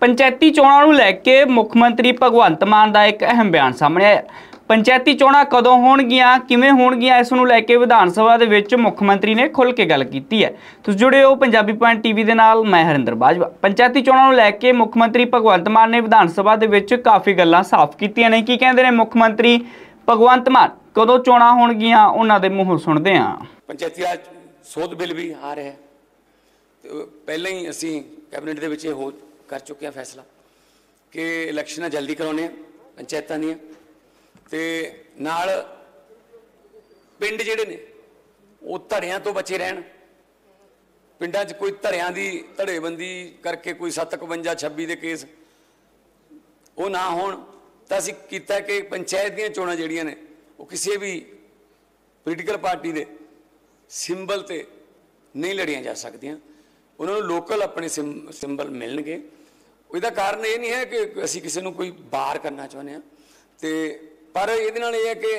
पंचायती चोणां नूं लैके मुख मंत्री भगवंत मान का एक अहम बयान सामने आया। पंचायती चोणां कदों होणगियां, किवें होणगियां, इस नूं लैके विधान सभा दे विच मुख मंत्री ने खुल के गल कीती है। तुसीं जुड़े हो पंजाबी पॉइंट टीवी दे नाल, मैं हरिंदर बाजवा। पंचायती चोणां नूं लैके मुख मंत्री भगवंत मान ने विधान सभा दे विच काफ़ी गल्लां साफ कीतियां ने। की कहंदे ने मुख मंत्री भगवंत मान, कदों चोणां होणगियां, उन्हां दे मूंहों सुणदे हां। पंचायती राज सोध बिल भी आ रहा है, तो पहले ही असी कैबिनेट दे विच हो कर चुके हैं फैसला कि इलैक्शनां जल्दी करवाने पंचायतां दीआं ते नाल पिंड जिहड़े ने वो धड़ियां तो बचे रहन। पिंडां 'च कोई धड़ियां दी धड़ेबंदी करके कोई 751-26 दे केस वो ना होण। तां असीं कीता कि पंचायत दीआं चोणां जिहड़ियां ने वो किसी भी पोलीटिकल पार्टी दे सिंबल ते नहीं लड़ियां जा सकदियां। उन्होंने लोकल अपने सिंबल मिलणगे। इसदा कारण ये नहीं है कि असीं किसी नूं कोई बार करना चाहुंदे हां, ते पर इहदे नाल इह है कि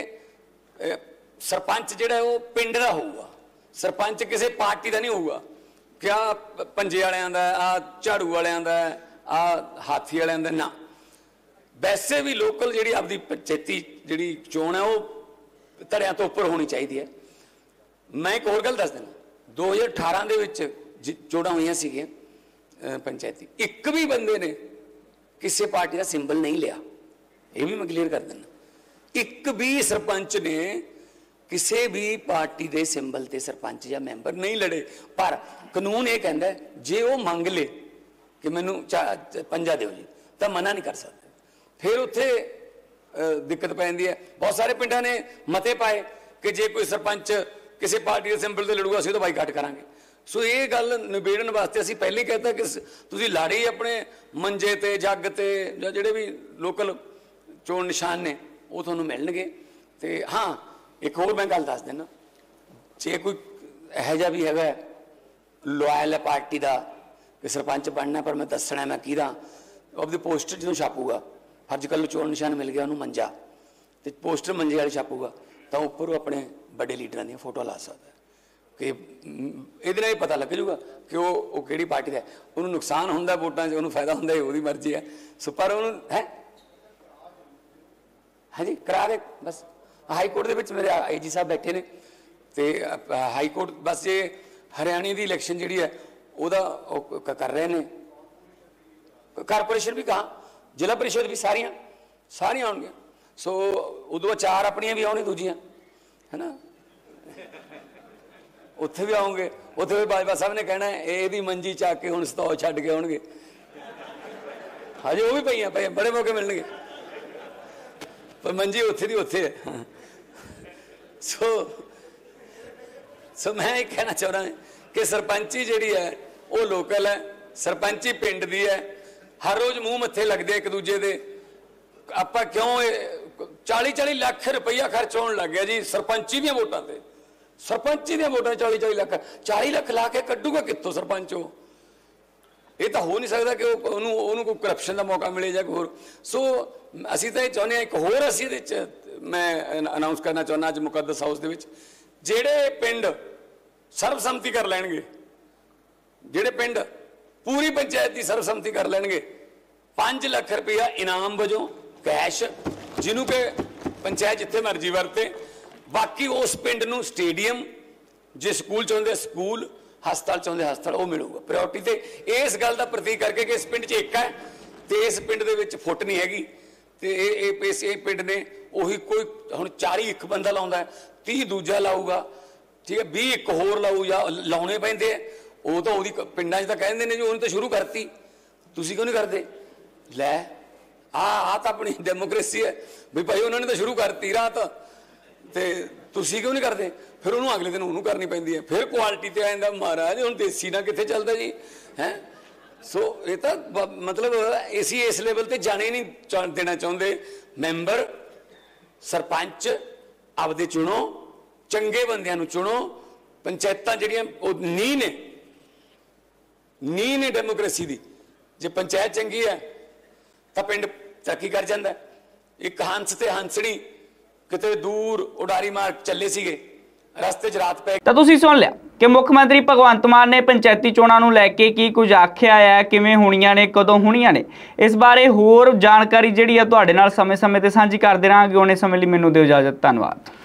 सरपंच जिहड़ा वो पिंड दा होऊगा, सरपंच किसी पार्टी का नहीं होऊगा। क्या पंजे वालियां दा, आ झाड़ू वालियां दा, आ हाथी वालियां दा ना। वैसे भी लोकल जिहड़ी आपदी पंचायती जिहड़ी चोण है वो धड़ियां तो उपर होनी चाहिए है। मैं एक होर गल दस देना, 2018 दे विच चोणां होईयां सीगियां पंचायती, एक भी बंदे ने किसी पार्टी का सिंबल नहीं लिया। ये भी मैं क्लीयर कर देना, एक भी सरपंच ने किसी भी पार्टी के सिंबल ते सरपंच या मैंबर नहीं लड़े। पर कानून ये कहता है जे वो मंग ले कि मैनू पंजा दो जी, तो मना नहीं कर सकते। फिर उत्थे दिक्कत पैंदी है। बहुत सारे पिंडा ने मते पाए कि जे कोई सरपंच किसी पार्टी के सिंबल से लड़ूगा असीं तो बाईकाट करांगे। सो ये गल निबेड़न वास्ते असीं पहले ही कहता कि तुसीं लाड़ी अपने मंजे ते जग ते जां जिहड़े भी लोकल चोण निशान ने वो तुहानूं मिलणगे। ते हाँ, एक होर मैं गल दस देना, जे कोई इहो जिहा भी हैगा लॉयल है पार्टी का कि सरपंच बनना पर मैं दसना मैं किहदा, अपनी पोस्टर जो छापूगा, अजकल चोण निशान मिल गया उन्होंने मंजा, तो पोस्टर मंजे वाले छापूगा तो उपर अपने बड़े लीडर दी फोटो ला सकता है कि ये पता लग जूगा कि वो किहड़ी पार्टी का है। उन्होंने नुकसान होंदा वोटां 'च, उन्होंने फायदा होंदा, वो मर्जी है। सो पर उन्होंने है हाँ जी करा दे बस। हाई कोर्ट के मेरे IG साहब बैठे ने, तो हाई कोर्ट बस ये हरियाणे की इलैक्शन जी है वो कर रहे हैं। कारपोरेशन भी कहा, जिला परिषद भी सारियां आउणगियां। सो उदों 4 अपनियां भी आउणगियां, दूजियां है ना, उत्थे भी आउंगे। उत्थे भी बाजवा साहब ने कहना है ये भी मंजी चक के हुण सतौ छड्ड के आउणगे। हजे वो भी पईयां बड़े मौके मिलणगे, पर मंजी उत्थे दी उत्थे है। सो मैं ये कहना चाह रहा कि सरपंची जिहड़ी है वो लोकल है, सरपंची पिंड दी है। हर रोज़ मूँह मत्थे लगते एक दूजे दे। आपां क्यों 40-40 लाख रुपया खर्च होने लग गया जी सरपंची दी वोटां ते। सरपंची दी वोटां 40-40 लाख, 40 लाख ला के कड्डूगा कित्थों सरपंच? हो ये तो हो नहीं सकता कि उन्होंने कोई करप्शन का मौका मिले जाए होर। सो असीं तो ये चाहुंदे एक होर असीं इहदे च मैं अनाउंस करना चाहुंदा अज मुकद्दस हाउस दे विच जिहड़े पिंड सर्वसम्मति कर लैणगे, जिहड़े पिंड पूरी पंचायत की सर्वसम्मति कर लैणगे, 5 लाख रुपया इनाम वजों कैश जिन्हों के पंचायत जिथे मर्जी वरते। बाकी उस पिंड नूं स्टेडियम, जे स्कूल चाहुंदे स्कूल, हस्पताल चाहुंदे हस्पताल वो मिलूगा प्रायोरिटी ते। इस गल का प्रतीक करके कि इस पिंड च एक है तो इस पिंड दे विच फुट नहीं हैगी, तो ये पिंड ने उही कोई हुण 40 एक बंदा लाउंदा है, 30 दूजा लाऊगा, ठीक है, 20 एक होर लाऊ या लाउणे पैंदे है। वो तो वो पिंडां 'च तां कहंदे ने जी उन्होंने तो शुरू करती, तुसीं क्यों नहीं करते? लै आ तो अपनी डेमोक्रेसी है भी भाई, उन्होंने तो शुरू करती रात, तो तुसीं क्यों नहीं करते? फिर उन्होंने अगले दिन उन्होंने करनी पैंदी है। फिर क्वालिटी ते आ जांदा महाराज हुण देसी ना कित्थे चलदा जी हैं। सो ये तो मतलब असीं इस लेवल ते जाने नहीं देना चाहुंदे। मैंबर सरपंच आपदे चुनो, चंगे बंदियां नूं चुनो। पंचायतां जिहड़ियां नींह ने डेमोक्रेसी दी। जे पंचायत चंगी है तो पिंड तरक्की कर जाता है। एक हंस ते हंसड़ी किते दूर उडारी मार चले सीगे, रस्ते च रात पै। तो तुसीं सुन लिया ਕਿ ਮੁੱਖ ਮੰਤਰੀ ਭਗਵੰਤ ਮਾਨ ਨੇ ਪੰਚਾਇਤੀ ਚੋਣਾਂ ਨੂੰ ਲੈ ਕੇ ਕੀ ਕੁਝ ਆਖਿਆ ਹੈ, ਕਿਵੇਂ ਹੋਣੀਆਂ ਨੇ, ਕਦੋਂ ਹੋਣੀਆਂ ਨੇ, ਇਸ ਬਾਰੇ ਹੋਰ ਜਾਣਕਾਰੀ ਜਿਹੜੀ ਆ ਤੁਹਾਡੇ ਨਾਲ ਸਮੇਂ-ਸਮੇਂ ਤੇ ਸਾਂਝੀ ਕਰਦੇ ਰਹਾਂਗੇ। ਉਹਨੇ ਸਮੇਂ ਲਈ ਮੈਨੂੰ ਦਿਓ ਇਜਾਜ਼ਤ। ਧੰਨਵਾਦ।